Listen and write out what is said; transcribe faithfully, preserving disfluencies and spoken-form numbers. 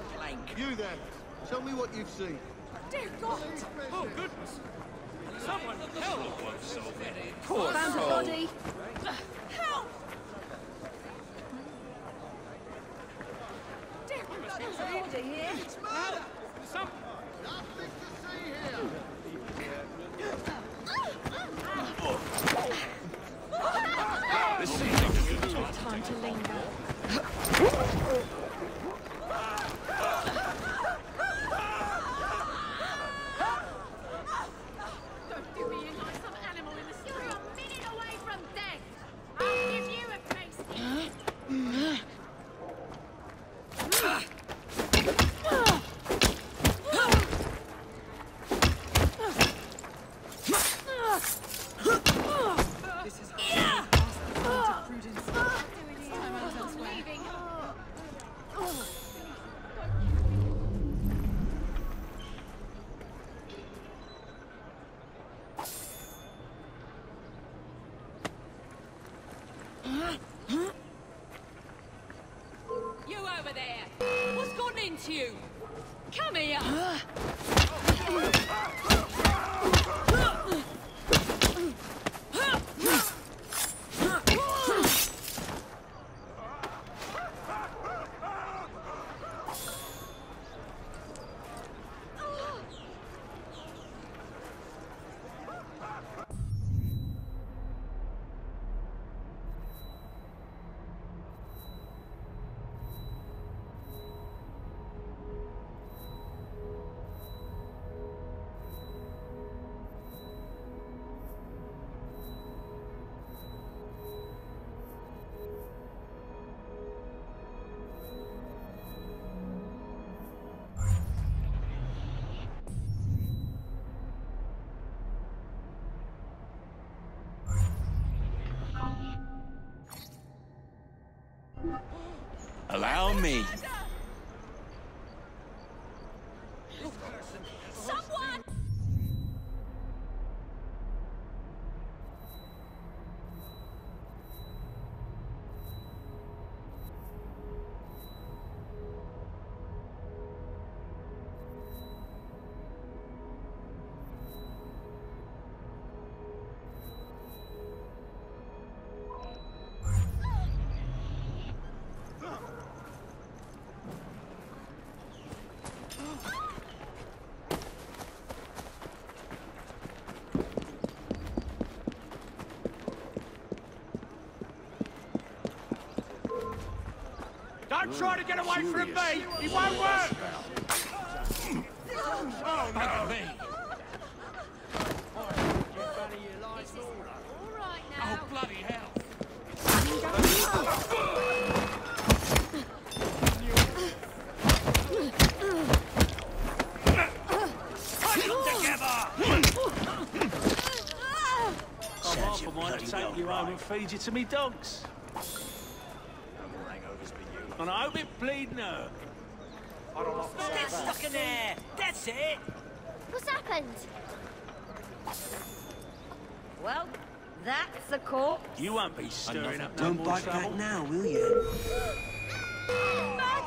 plank. You there. Tell me what you've seen. Dear God! Oh, goodness! Someone hell won't solve it. Poor Found a body. Help! Dear God, there's a body here. It's murder! Some... Nothing to see here. This seems like a good time. Time to linger. Don't do me in like some animal in the street. You're a minute away from death. I'll give you a taste. This is yeah. Past the point of prudence. Time out elsewhere. Leaving. You over there! What's gotten into you? Come here! Allow me. Someone! Don't try to get away from me! It won't work! Oh, no! Me. All right now. Oh, bloody hell! Put them together! Serves half you a mind to bloody take well you home right. and feed you to me dogs. And I hope it bleed no. Get stuck in there! That's it! What's happened? Well, that's a corpse. You won't be stirring up no Don't more bite trouble. back now, will you? No!